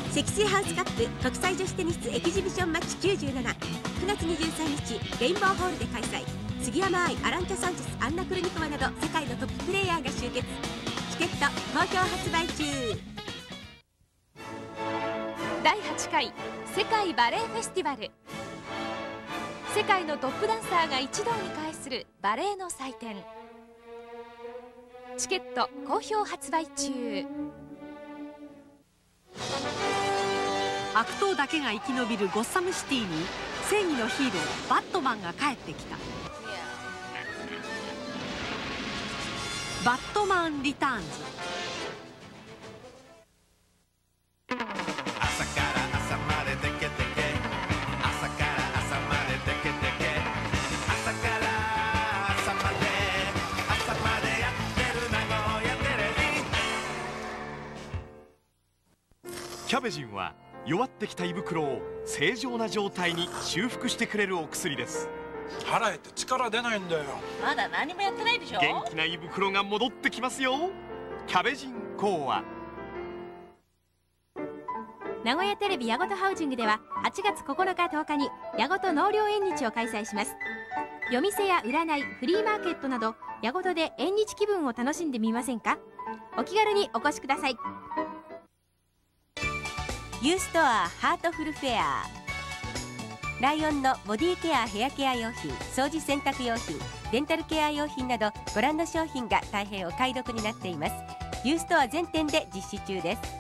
積水ハウスカップ国際女子テニスエキシビションマッチ97、9月23日レインボーホールで開催。杉山愛、アランチャ・サンチェス、アンナ・クルニコワなど世界のトッププレーヤーが集結。チケット好評発売中。 第8回世界バレエフェスティバル。世界のトップダンサーが一堂に会するバレエの祭典。チケット好評発売中。 悪党だけが生き延びるゴッサムシティに正義のヒーローバットマンが帰ってきた。バットマンリターンズ。 朝から朝までテケテケ、朝から朝までテケテケ、朝から朝までやってる名古屋テレビ。 キャベジンは弱ってきた胃袋を正常な状態に修復してくれるお薬です。 腹減って力出ないんだよ。 まだ何もやってないでしょ。 元気な胃袋が戻ってきますよ。キャベジン講和。 名古屋テレビ矢事ハウジングでは8月9日10日に矢事納涼縁日を開催します。夜店や占い、フリーマーケットなど矢事で縁日気分を楽しんでみませんか。お気軽にお越しください。 ユーストアハートフルフェア。ライオンのボディケア、ヘアケア用品、掃除洗濯用品、デンタルケア用品などご覧の商品が大変お買い得になっています。ユーストア全店で実施中です。